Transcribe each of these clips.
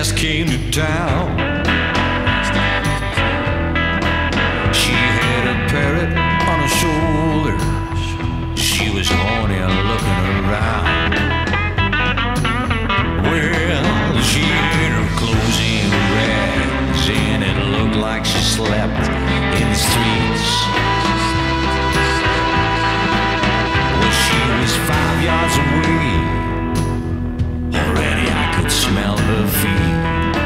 last came to town. She had a parrot on her shoulder. She was horny and looking around. Well, she had her clothes in rags, and it looked like she slept in the streets. Well, she was 5 yards away. Already I could smell her feet.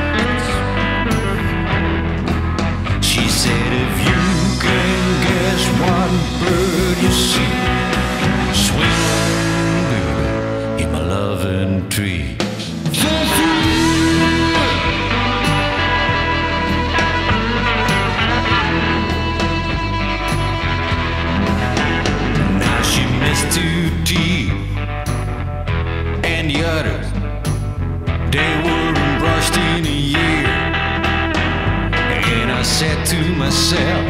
She said, if you can guess what bird you see, swing on, baby, in my loving tree. Now she missed too deep, and the others, they weren't brushed in a year. And I said to myself,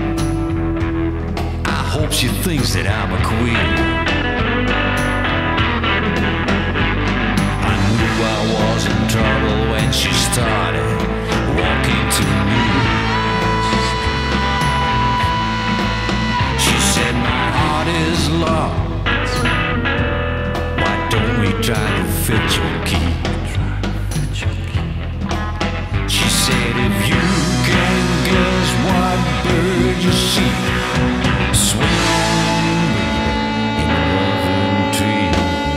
I hope she thinks that I'm a queen. I knew I was in trouble when she started walking to me. She said, my heart is locked. Why don't we try to fit your key? She said, if you can guess what bird you see, swing on, baby, in the loving tree.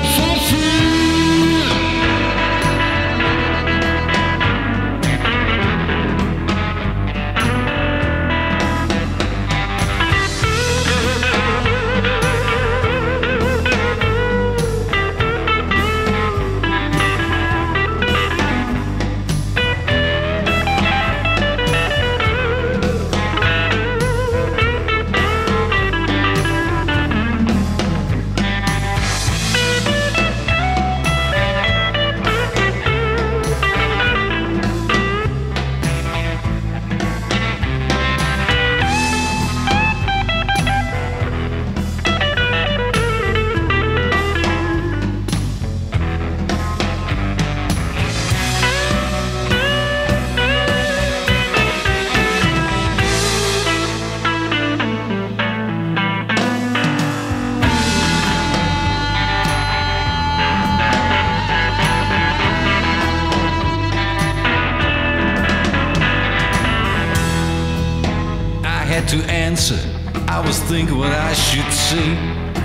To answer, I was thinking what I should say,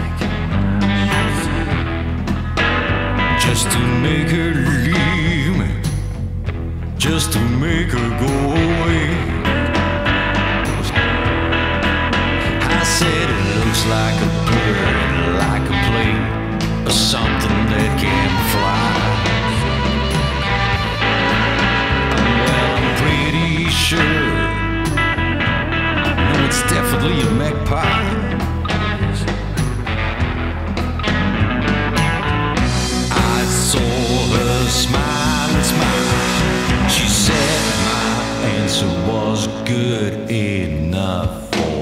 just to make her leave me, just to make her go away. I said it looks like a bird, like a plane, or something that can fly. Well, I'm pretty sure it's definitely a magpie. I saw her smile and smile. She said my answer was good enough for